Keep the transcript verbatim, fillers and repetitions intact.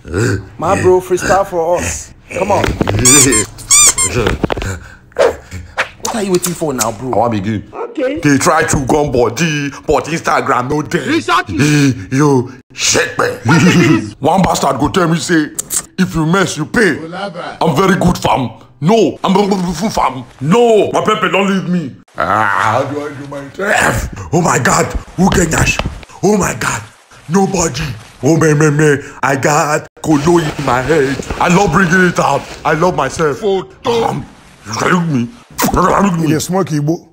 My bro, freestyle for us. Come on. What are you waiting for now, bro? I want to begin. Okay. They try to gun body, but Instagram no there. Exactly. Yo, shit man. One bastard go tell me say, if you mess, you pay. I'm very good fam. No, I'm very good fam. No, my pepper don't leave me. Ah, how do I do my F? Oh my God, who can yash? Oh my God, nobody. Oh me me me, I got kolo in my head. I love bringing it out. I love myself. Photo. Um, look me. Look me. You smoke Igbo.